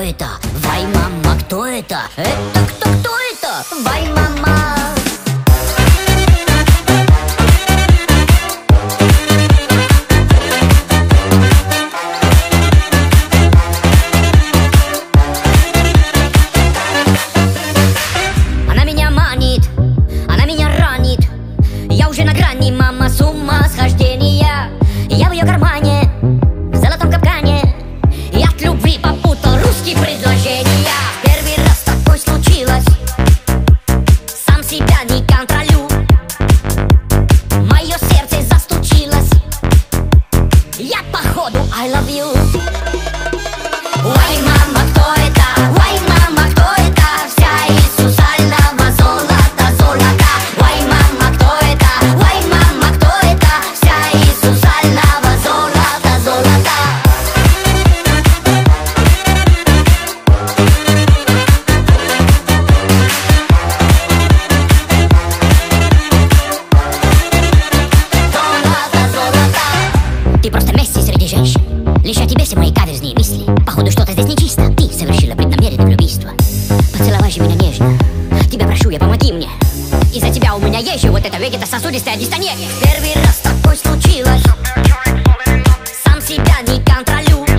это? Вай, мама, кто это? Это кто это? Вай, мама. Она меня манит, она меня ранит. Я уже на грани, мама, с ума схождения. Я в ее кармане, в золотом капкане. Я от любви попутал русские предложения. Первый раз такое случилось, сам себя не контролю. Мое сердце застучилось. Я походу I love you. Ой, мама, кто это? Ой, мама, кто это? Вся из сусального золота, золота. Ой, мама, кто это? Ой, мама, кто это? Вся из сусального золота, золота. Золото, золото. Ты просто Месси среди женщин. Лишь о тебе все мои каверзные мысли. Походу что-то здесь нечисто. Ты совершила преднамеренное влюбийство. Поцеловай же меня нежно. Тебя прошу, я помоги мне. Из-за тебя у меня есть же вот эта вегетососудистая дистония. Первый раз такое случилось, сам себя не контролю.